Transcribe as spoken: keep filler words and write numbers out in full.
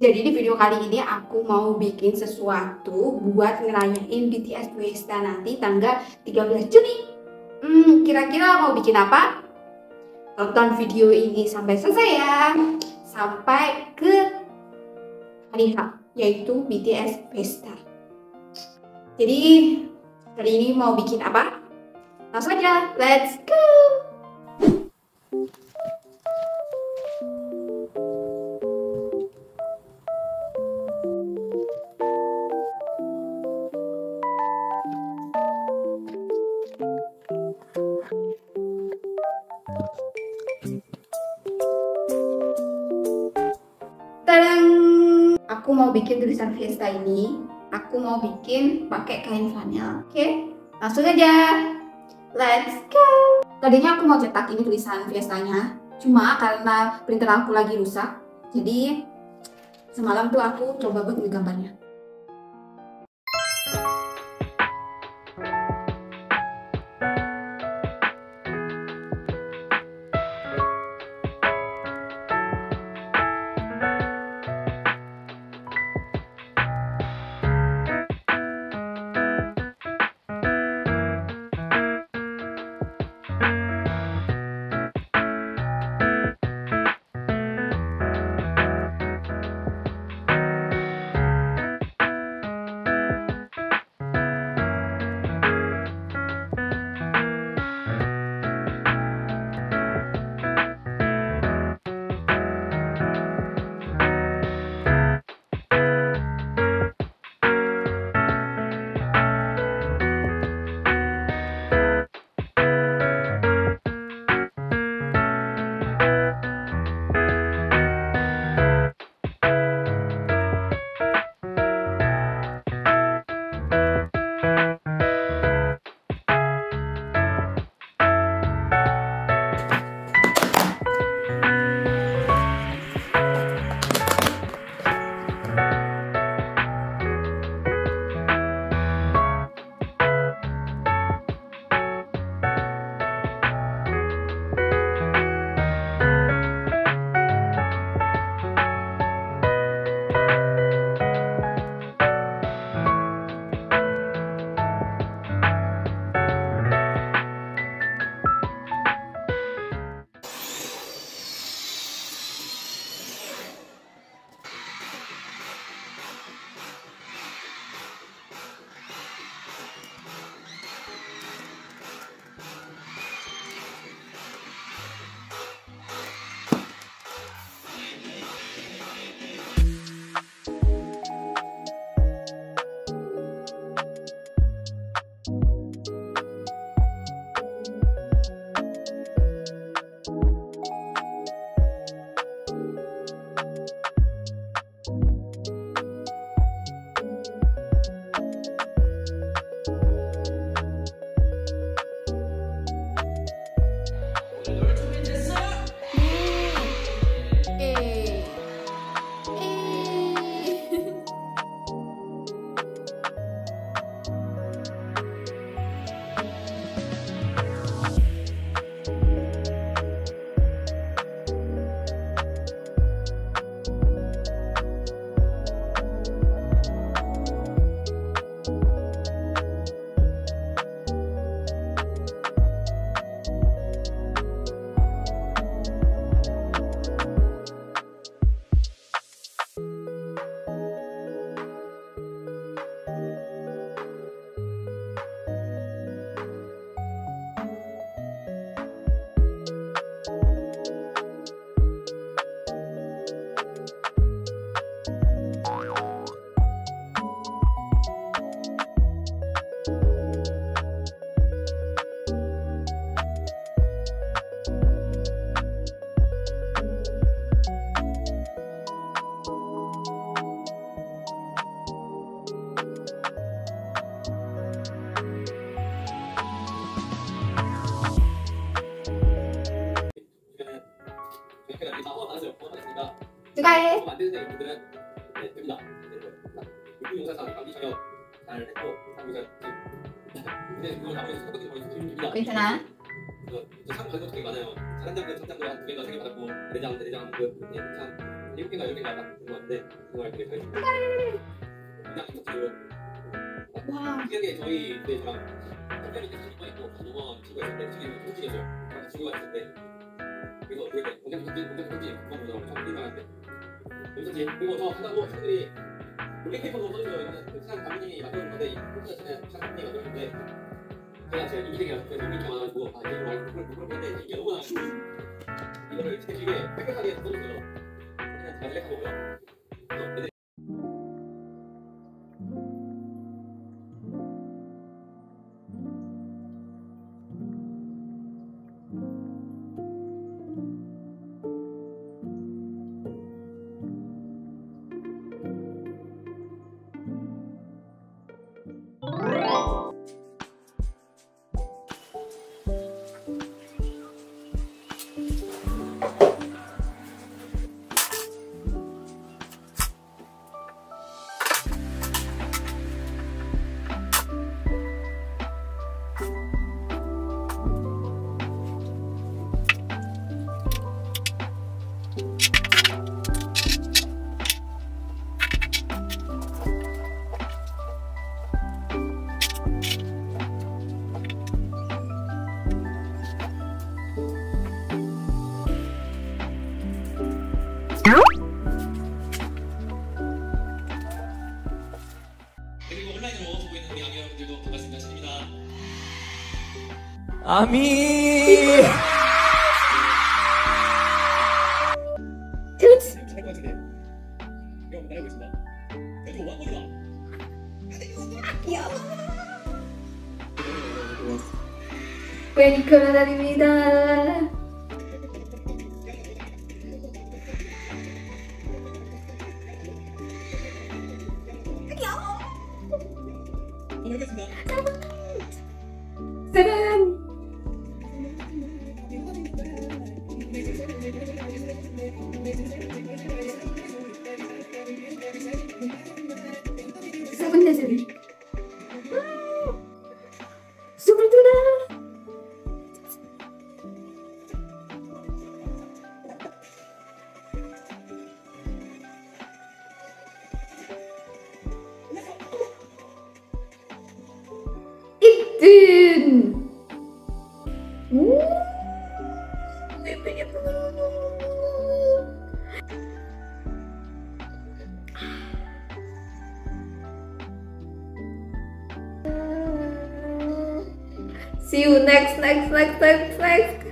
Jadi di video kali ini aku mau bikin sesuatu buat ngerayain B T S Fiesta nanti tanggal tiga belas Juni. Hmm, kira-kira mau bikin apa? Tonton video ini sampai selesai ya. Sampai ke hari H, yaitu B T S Fiesta. Jadi hari ini mau bikin apa? Langsung aja, let's go! Tadang! Aku mau bikin tulisan Fiesta ini. Aku mau bikin pakai kain flanel. Oke, langsung aja. Let's go. Tadinya aku mau cetak ini tulisan Fiestanya, cuma karena printer aku lagi rusak, jadi semalam tuh aku coba buat gambarnya. 축하해. 만드는 분들은 네, 됩니다. 네, 영상상 감기 촬영 잘 했고 그래서 근데 그걸 나머지 선거들이 거의 됩니다. 괜찮아? 그래서 상 받은 것도 되게 많아요. 잘한 장면, 첫 장면 두 개가 세 개 받았고 내장, 내장 그 네, 참 일곱 개가 여덟 개가 딱 들어갔는데 정말 되게 잘 줬어요. 그냥 있었고 와. 특이하게 저희 그때 저랑 학교를 때 친구가 있고 같이 넘어간 친구가 있었는데 친구가 소속이었어요. 같이 친구가 있었는데 그래서 그럴 때 공장 편지 공장 편지 금방 보더라고요. 처음 일어났는데 여기서지. 그리고 저 한다고 친구들이 롤링페이퍼도 써주세요. 이거는 그 시장 감독님이 만들어준 건데 이 포스터 전에 시장 감독님이 만들어줬는데 제가 제가 인기쟁이라서 그래서 인기가 많아가지고 아 이거 많이 그걸 그걸 했는데 인기가 너무 많아가지고 이거를 스케줄에 빽빽하게 써줬어요. 그냥 잘 생각하고요. 그래서 애들이 그리고 온라인으로 보고 있는 우리 아미 여러분들도 반갑습니다. 신입니다. 아미. 잘것 같은데. 이거 한번 따라해보겠습니다. 그래도 왕건이다. 귀여워. 웨니커 나달입니다. 한번 해보겠습니다. 세븐. 세븐 네세븐. 스물 두나. 이든. 오. 예쁘게 예쁘게. See you next, next, next, next, next.